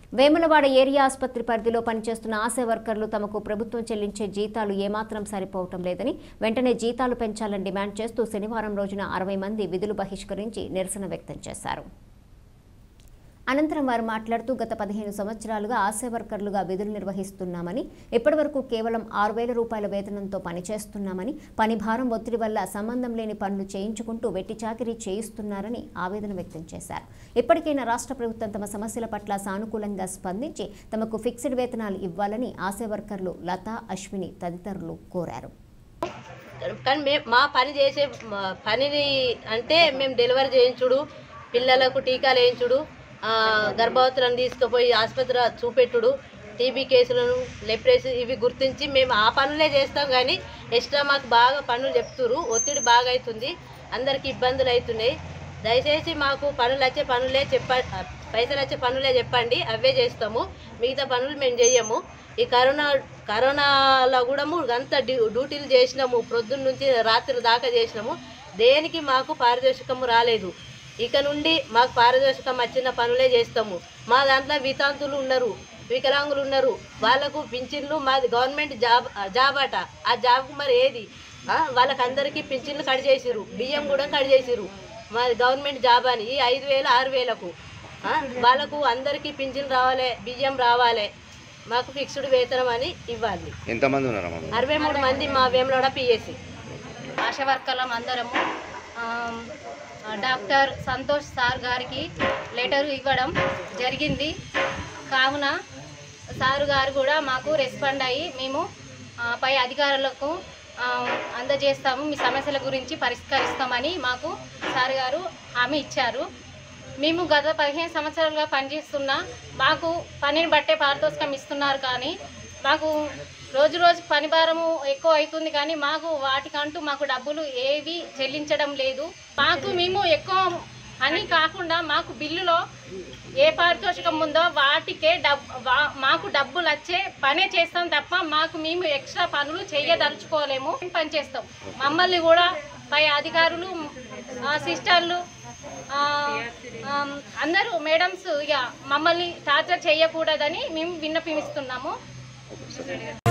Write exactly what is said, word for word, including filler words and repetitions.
Vemulawada area ఆసుపత్రి పరిధిలో పనిచేస్తున్న ఆశా వర్కర్లు తమకు ప్రభుత్వం చెల్లించే జీతాలు ఏమాత్రం సరిపోవటం లేదని వెంటనే జీతాలు పెంచాలని డిమాండ్ చేస్తూ శనివారం రోజున అరవై మంది విధులు బహిష్కరించి నిరసన వ్యక్తం చేశారు. అనంతరం వారు మాట్లాడుతూ గత పదిహేను సంవత్సరాలుగా ఆశా వర్కర్లుగా విధులు నిర్వహిస్తున్నామని, ఇప్పటివరకు కేవలం ఆరు వేల రూపాయల వేతనంతో పనిచేస్తున్నామని, పని భారం ఒత్తిడి వల్ల సంబంధం లేని పనులు చేయించుకుంటూ వెట్టి చాకిరీ చేయిస్తున్నారని ఆవేదన వ్యక్తం చేశారు. ఇప్పటికైనా రాష్ట్ర ప్రభుత్వం తమ సమస్యల పట్ల సానుకూలంగా స్పందించి తమకు ఫిక్స్డ్ వేతనాలు ఇవ్వాలని ఆశా వర్కర్లు లతా, అశ్విని తదితరులు కోరారు. కానీ మేము మా పని చేసే పనిని అంటే మేము డెలివరీ చేయించుడు, పిల్లలకు టీకాలు వేయించుడు, గర్భవతులను తీసుకుపోయి ఆసుపత్రి చూపెట్టుడు, టీబీ కేసులను, లెప్రసీ ఇవి గుర్తించి మేము ఆ పనులే చేస్తాం. కానీ ఎక్స్ట్రా మాకు బాగా పనులు చెప్తున్నారు, ఒత్తిడి బాగా అవుతుంది, అందరికీ ఇబ్బందులు అవుతున్నాయి. దయచేసి మాకు పనులు వచ్చే పనులే చెప్ప పైసలు వచ్చే పనులే చెప్పండి, అవే చేస్తాము, మిగతా పనులు మేము చేయము. ఈ కరోనా కరోనాలో కూడా అంత డ్యూటీలు చేసినాము, ప్రొద్దున్న నుంచి రాత్రి దాకా చేసినాము, దేనికి మాకు పారితోషికము రాలేదు. ఇక నుండి మాకు పారితోషికం వచ్చిన పనులే చేస్తాము. మా దాంట్లో వితాంతులు ఉన్నారు, వికలాంగులు ఉన్నారు, వాళ్ళకు పింఛన్లు, మాది గవర్నమెంట్ జాబ్ జాబ్ అట, ఆ జాబ్కు మరి ఏది వాళ్ళకి అందరికీ పింఛన్లు కట్ చేసిరు, బియ్యం కూడా కట్ చేసిరు. మాది గవర్నమెంట్ జాబ్ అని ఈ ఐదు వేలు ఆరు వేలకు వాళ్ళకు అందరికీ పింఛన్లు రావాలి, బియ్యం రావాలి, మాకు ఫిక్స్డ్ వేతనం అని ఇవ్వాలి. ఎంతమంది ఉన్నారు? అరవై మూడు మంది మా వేములవాడ పిఎస్సి ఆశా వర్కర్లం అందరము డాక్టర్ సంతోష్ సార్ గారికి లెటర్ ఇవ్వడం జరిగింది. కావున సార్ గారు కూడా మాకు రెస్పాండ్ అయ్యి మేము పై అధికారులకు అందజేస్తాము, మీ సమస్యల గురించి పరిష్కరిస్తామని మాకు సార్ గారు హామీ ఇచ్చారు. మేము గత పదిహేను సంవత్సరాలుగా పనిచేస్తున్న మాకు పనిని బట్టే పారితోషికం ఇస్తున్నారు, కానీ మాకు రోజు రోజు పని భారము ఎక్కువ అవుతుంది, కానీ మాకు వాటికంటూ మాకు డబ్బులు ఏవి చెల్లించడం లేదు. మాకు మేము ఎక్కువ అని కాకుండా మాకు బిల్లులో ఏ పారితోషికం ఉందో వాటికే డబ్బు మాకు డబ్బులు వచ్చే పనే చేస్తాం తప్ప మాకు మేము ఎక్స్ట్రా పనులు చేయదలుచుకోలేము, పని చేస్తాం. మమ్మల్ని కూడా పై అధికారులు, సిస్టర్లు, అందరూ మేడమ్స్ ఇక మమ్మల్ని టార్చర్ చేయకూడదని మేము విన్నపిస్తున్నాము.